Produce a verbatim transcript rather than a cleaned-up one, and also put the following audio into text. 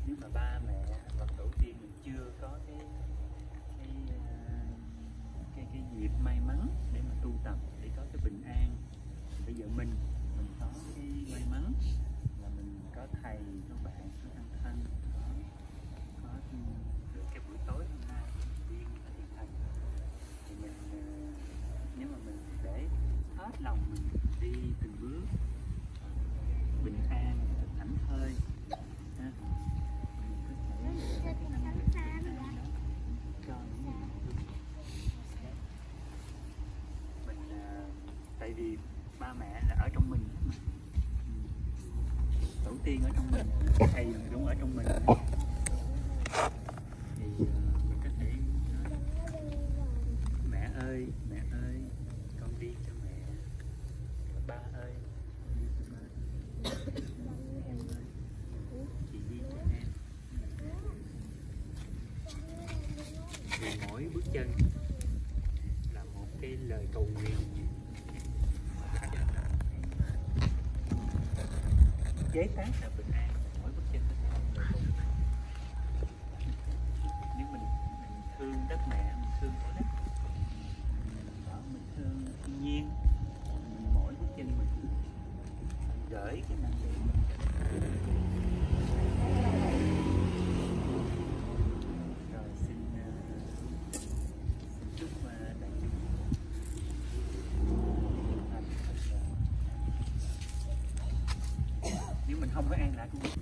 nếu mà ba mẹ hoặc tổ tiên mình chưa có cái cái ờ, cái cái dịp may mắn để mà tu tập để có cái bình an, bây giờ mình mình có cái may mắn là mình có thầy, có bạn, có anh thân, có có được cái buổi tối hôm nay đi ở thiền thành, thì mình ờ, nếu mà mình để hết lòng mình đi từng bước bình an, thật thảnh thơi ha, mình có thể cho những mình à, tại vì ba mẹ là ở trong mình mà. Tổ tiên ở trong mình, thầy cũng ở trong mình, thì uh, mình có thể nói mẹ ơi, mẹ ơi, con đi cho mẹ, ba ơi, con đi cho ba, em ơi, chị đi cho em. Thì mỗi bước chân là một cái lời cầu nguyện chế tác là bình an, mỗi bước chân nó là một lời cầu nguyện. Nếu mình mình thương đất mẹ, mình thương cõi đất, đó, mình thương thiên nhiên, mình mỗi bước chân mình gửi cái năng lượng mình cho đất. Rồi xin, uh, xin chúc uh, đại chúng thành thật, uh, nếu mình không có an lạc cũng